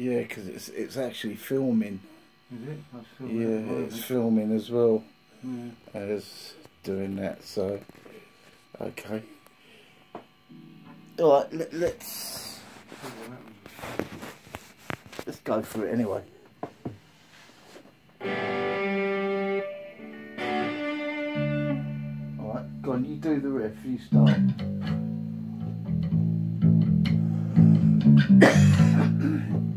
Yeah, because it's actually filming. Is it? I was filming Yeah, it's filming as well Yeah. as doing that. So, okay. All right, let's go for it anyway. All right, go on. You do the riff. You start.